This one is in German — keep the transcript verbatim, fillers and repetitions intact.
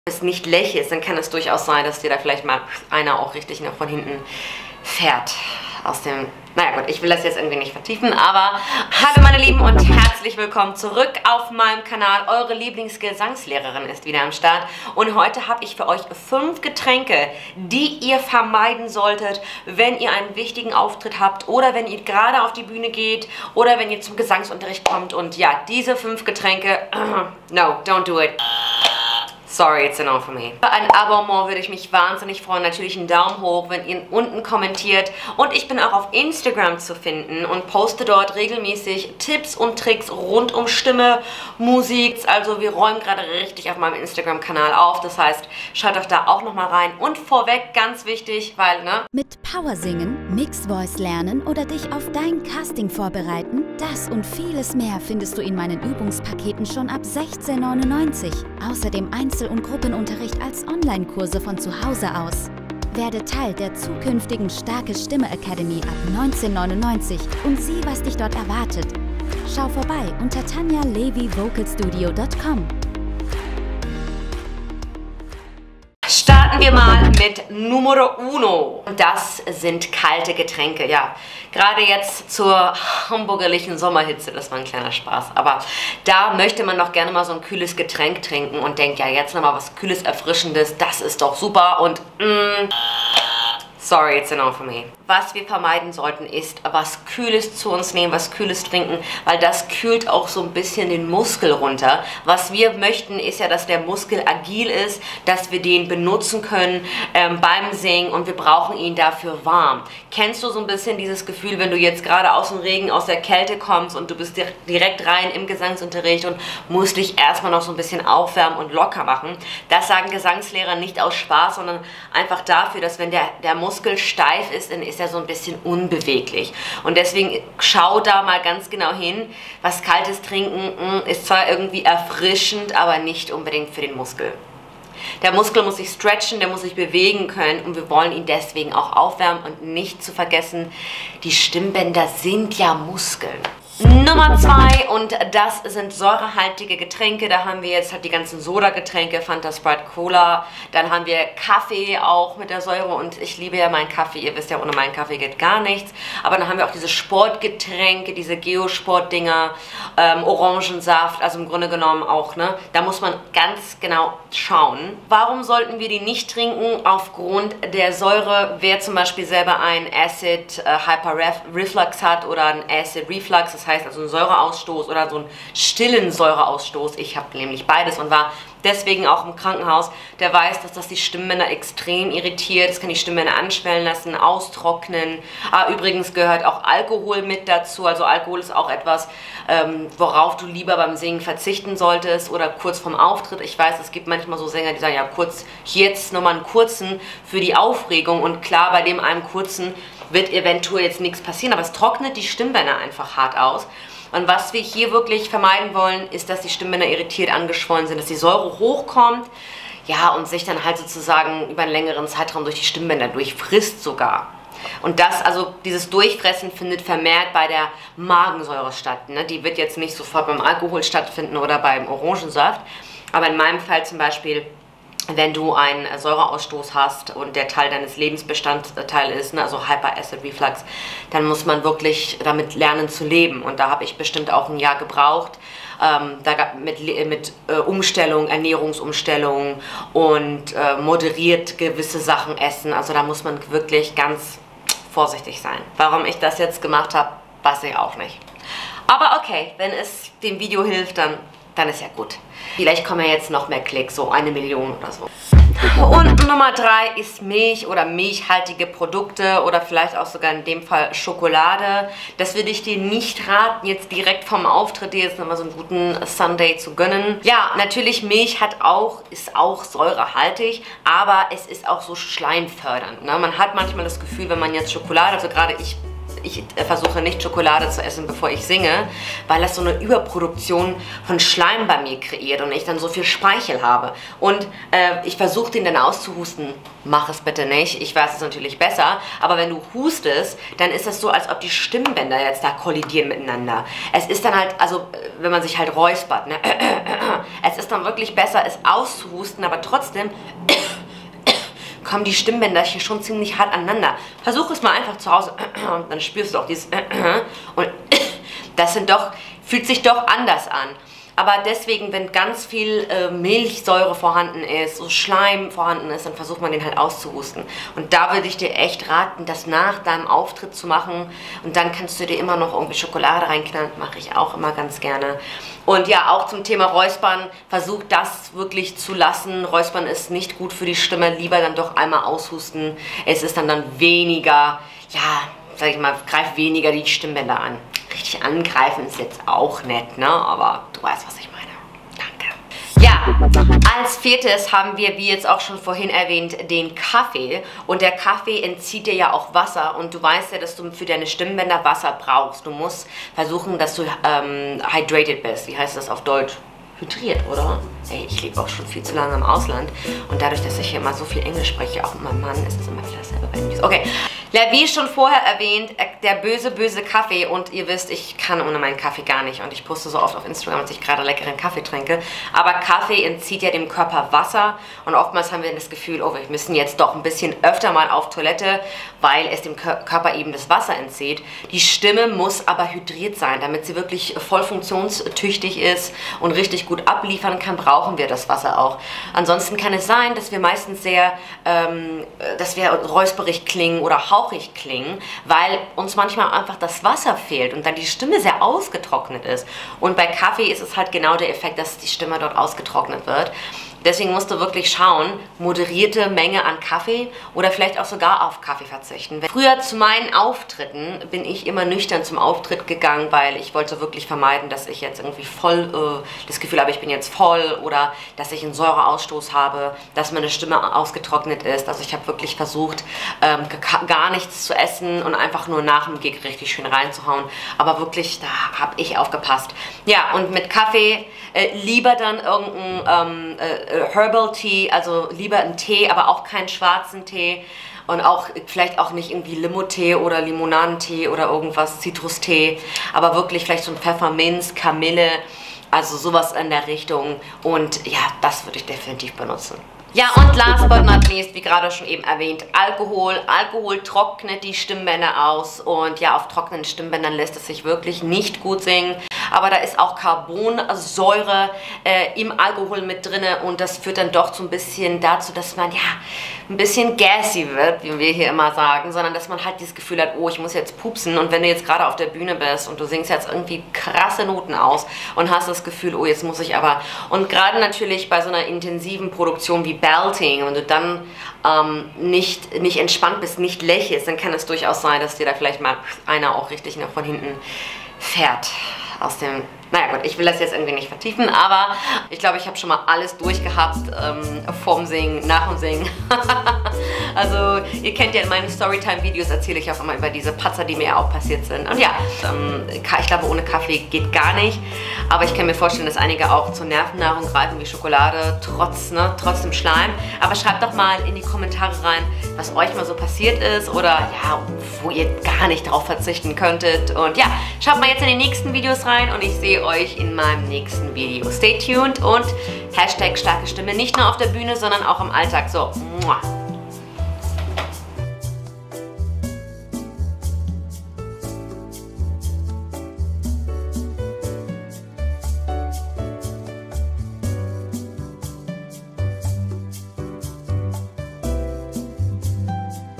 es nicht lächelst, dann kann es durchaus sein, dass dir da vielleicht mal einer auch richtig noch von hinten fährt. Aus dem... Naja gut, ich will das jetzt irgendwie nicht vertiefen, aber hallo meine Lieben und herzlich willkommen zurück auf meinem Kanal. Eure Lieblingsgesangslehrerin ist wieder am Start und heute habe ich für euch fünf Getränke, die ihr vermeiden solltet, wenn ihr einen wichtigen Auftritt habt oder wenn ihr gerade auf die Bühne geht oder wenn ihr zum Gesangsunterricht kommt. Und ja, diese fünf Getränke, no, don't do it. Sorry, it's a no for me. Ein Abonnement würde ich mich wahnsinnig freuen. Natürlich einen Daumen hoch, wenn ihr unten kommentiert. Und ich bin auch auf Instagram zu finden und poste dort regelmäßig Tipps und Tricks rund um Stimme, Musik. Also wir räumen gerade richtig auf meinem Instagram-Kanal auf. Das heißt, schaut doch da auch nochmal rein. Und vorweg, ganz wichtig, weil, ne? Mit Power singen, Mixed Voice lernen oder dich auf dein Casting vorbereiten, das und vieles mehr findest du in meinen Übungspaketen schon ab sechzehn neunundneunzig. Außerdem Einzel- und Gruppenunterricht als Online-Kurse von zu Hause aus. Werde Teil der zukünftigen Starke Stimme Academy ab neunzehn neunundneunzig und sieh, was dich dort erwartet. Schau vorbei unter tanja levi vocal studio punkt com. Starten wir mal mit Numero uno. Und das sind kalte Getränke. Ja, gerade jetzt zur hamburgerlichen Sommerhitze, das war ein kleiner Spaß. Aber da möchte man doch gerne mal so ein kühles Getränk trinken und denkt, ja, jetzt nochmal was Kühles, Erfrischendes, das ist doch super. Und mm, sorry, it's a no for me. Was wir vermeiden sollten, ist was Kühles zu uns nehmen, was Kühles trinken, weil das kühlt auch so ein bisschen den Muskel runter. Was wir möchten, ist ja, dass der Muskel agil ist, dass wir den benutzen können ähm, beim Singen und wir brauchen ihn dafür warm. Kennst du so ein bisschen dieses Gefühl, wenn du jetzt gerade aus dem Regen, aus der Kälte kommst und du bist direkt rein im Gesangsunterricht und musst dich erstmal noch so ein bisschen aufwärmen und locker machen? Das sagen Gesangslehrer nicht aus Spaß, sondern einfach dafür, dass wenn der, der Muskel steif ist, dann ist er so ein bisschen unbeweglich. Und deswegen schau da mal ganz genau hin. Was Kaltes trinken mh, ist zwar irgendwie erfrischend, aber nicht unbedingt für den Muskel. Der Muskel muss sich stretchen, der muss sich bewegen können und wir wollen ihn deswegen auch aufwärmen und nicht zu vergessen, die Stimmbänder sind ja Muskeln. Nummer zwei, und das sind säurehaltige Getränke. Da haben wir jetzt halt die ganzen Soda-Getränke, Fanta, Sprite, Cola. Dann haben wir Kaffee auch mit der Säure und ich liebe ja meinen Kaffee. Ihr wisst ja, ohne meinen Kaffee geht gar nichts. Aber dann haben wir auch diese Sportgetränke, diese Geosport-Dinger, ähm, Orangensaft, also im Grunde genommen auch, ne? Da muss man ganz genau schauen. Warum sollten wir die nicht trinken? Aufgrund der Säure. Wer zum Beispiel selber ein Acid äh, Hyperreflux hat oder ein Acid Reflux, das heißt also einen Säureausstoß oder so einen stillen Säureausstoß. Ich habe nämlich beides und war deswegen auch im Krankenhaus. Der weiß, dass das die Stimmbänder extrem irritiert. Das kann die Stimmbänder anschwellen lassen, austrocknen. Ah, übrigens gehört auch Alkohol mit dazu. Also Alkohol ist auch etwas, ähm, worauf du lieber beim Singen verzichten solltest oder kurz vorm Auftritt. Ich weiß, es gibt manchmal so Sänger, die sagen, ja, kurz, jetzt nochmal einen kurzen für die Aufregung. Und klar, bei dem einen kurzen wird eventuell jetzt nichts passieren, aber es trocknet die Stimmbänder einfach hart aus. Und was wir hier wirklich vermeiden wollen, ist, dass die Stimmbänder irritiert angeschwollen sind, dass die Säure hochkommt, ja, und sich dann halt sozusagen über einen längeren Zeitraum durch die Stimmbänder durchfrisst sogar. Und das, also dieses Durchfressen findet vermehrt bei der Magensäure statt, ne? Die wird jetzt nicht sofort beim Alkohol stattfinden oder beim Orangensaft, aber in meinem Fall zum Beispiel, wenn du einen Säureausstoß hast und der Teil deines Lebensbestandteil ist, ne, also Hyperacid Reflux, dann muss man wirklich damit lernen zu leben. Und da habe ich bestimmt auch ein Jahr gebraucht, ähm, da mit, mit äh, Umstellung, Ernährungsumstellung und äh, moderiert gewisse Sachen essen. Also da muss man wirklich ganz vorsichtig sein. Warum ich das jetzt gemacht habe, weiß ich auch nicht. Aber okay, wenn es dem Video hilft, dann dann ist ja gut. Vielleicht kommen ja jetzt noch mehr Klicks, so eine Million oder so. Und Nummer drei ist Milch oder milchhaltige Produkte oder vielleicht auch sogar in dem Fall Schokolade. Das würde ich dir nicht raten, jetzt direkt vom Auftritt dir jetzt nochmal so einen guten Sunday zu gönnen. Ja, natürlich Milch hat auch, ist auch säurehaltig, aber es ist auch so schleimfördernd, ne? Man hat manchmal das Gefühl, wenn man jetzt Schokolade, also gerade ich ich versuche nicht Schokolade zu essen, bevor ich singe, weil das so eine Überproduktion von Schleim bei mir kreiert und ich dann so viel Speichel habe. Und äh, ich versuche den dann auszuhusten. Mach es bitte nicht, ich weiß es natürlich besser, aber wenn du hustest, dann ist das so, als ob die Stimmbänder jetzt da kollidieren miteinander. Es ist dann halt, also wenn man sich halt räuspert, ne? Es ist dann wirklich besser, es auszuhusten, aber trotzdem kommen die Stimmbänder hier schon ziemlich hart aneinander. Versuch es mal einfach zu Hause und dann spürst du auch dieses und das sind doch, fühlt sich doch anders an. Aber deswegen, wenn ganz viel äh, Milchsäure vorhanden ist, so Schleim vorhanden ist, dann versucht man den halt auszuhusten. Und da würde ich dir echt raten, das nach deinem Auftritt zu machen. Und dann kannst du dir immer noch irgendwie Schokolade reinknallen. Mache ich auch immer ganz gerne. Und ja, auch zum Thema Räuspern, versuch das wirklich zu lassen. Räuspern ist nicht gut für die Stimme. Lieber dann doch einmal aushusten. Es ist dann dann weniger, ja, sag ich mal, greift weniger die Stimmbänder an. Richtig angreifen ist jetzt auch nett, ne? Aber du weißt, was ich meine. Danke. Ja, als viertes haben wir, wie jetzt auch schon vorhin erwähnt, den Kaffee. Und der Kaffee entzieht dir ja auch Wasser. Und du weißt ja, dass du für deine Stimmbänder Wasser brauchst. Du musst versuchen, dass du ähm, hydrated bist. Wie heißt das auf Deutsch? Hydriert, oder? Ey, ich lebe auch schon viel zu lange im Ausland. Und dadurch, dass ich hier immer so viel Englisch spreche, auch mit meinem Mann, ist es immer wieder dasselbe bei mir. Okay. Ja, wie schon vorher erwähnt, der böse, böse Kaffee. Und ihr wisst, ich kann ohne meinen Kaffee gar nicht. Und ich poste so oft auf Instagram, dass ich gerade leckeren Kaffee trinke. Aber Kaffee entzieht ja dem Körper Wasser. Und oftmals haben wir das Gefühl, oh, wir müssen jetzt doch ein bisschen öfter mal auf Toilette, weil es dem Körper eben das Wasser entzieht. Die Stimme muss aber hydriert sein, damit sie wirklich voll funktionstüchtig ist und richtig gut abliefern kann, brauchen wir das Wasser auch. Ansonsten kann es sein, dass wir meistens sehr, ähm, dass wir räusperig klingen oder hauchig klingen, weil uns manchmal einfach das Wasser fehlt und dann die Stimme sehr ausgetrocknet ist. Und bei Kaffee ist es halt genau der Effekt, dass die Stimme dort ausgetrocknet wird. Deswegen musst du wirklich schauen, moderierte Menge an Kaffee oder vielleicht auch sogar auf Kaffee verzichten. Früher zu meinen Auftritten bin ich immer nüchtern zum Auftritt gegangen, weil ich wollte wirklich vermeiden, dass ich jetzt irgendwie voll äh, das Gefühl habe, ich bin jetzt voll oder dass ich einen Säureausstoß habe, dass meine Stimme ausgetrocknet ist. Also ich habe wirklich versucht, ähm, gar nichts zu essen und einfach nur nach dem Gig richtig schön reinzuhauen. Aber wirklich, da habe ich aufgepasst. Ja, und mit Kaffee äh, lieber dann irgendein ähm, äh, Herbal Tea, also lieber einen Tee, aber auch keinen schwarzen Tee und auch vielleicht auch nicht irgendwie Limo-Tee oder Limonadentee oder irgendwas, Zitrustee, aber wirklich vielleicht so ein Pfefferminz, Kamille, also sowas in der Richtung und ja, das würde ich definitiv benutzen. Ja, und last but not least, wie gerade schon eben erwähnt, Alkohol. Alkohol trocknet die Stimmbänder aus und ja, auf trockenen Stimmbändern lässt es sich wirklich nicht gut singen. Aber da ist auch Carbonsäure äh, im Alkohol mit drin und das führt dann doch so ein bisschen dazu, dass man ja ein bisschen gassy wird, wie wir hier immer sagen, sondern dass man halt dieses Gefühl hat, oh, ich muss jetzt pupsen und wenn du jetzt gerade auf der Bühne bist und du singst jetzt irgendwie krasse Noten aus und hast das Gefühl, oh, jetzt muss ich aber, und gerade natürlich bei so einer intensiven Produktion wie Belting, wenn du dann ähm, nicht, nicht entspannt bist, nicht lächelst, dann kann es durchaus sein, dass dir da vielleicht mal einer auch richtig noch von hinten fährt. Aus dem, naja gut, ich will das jetzt irgendwie nicht vertiefen, aber ich glaube, ich habe schon mal alles durchgehabt, ähm, vorm Singen, nach dem Singen. Also, ihr kennt ja in meinen Storytime-Videos, erzähle ich auch immer über diese Patzer, die mir auch passiert sind. Und ja, ähm, ich glaube, ohne Kaffee geht gar nicht, aber ich kann mir vorstellen, dass einige auch zur Nervennahrung greifen, wie Schokolade, trotz, ne, trotz dem Schleim. Aber schreibt doch mal in die Kommentare rein, was euch mal so passiert ist oder ja, wo ihr gar nicht drauf verzichten könntet. Und ja, schaut mal jetzt in die nächsten Videos rein und ich sehe euch in meinem nächsten Video. Stay tuned und Hashtag starke Stimme, nicht nur auf der Bühne, sondern auch im Alltag. So, muah.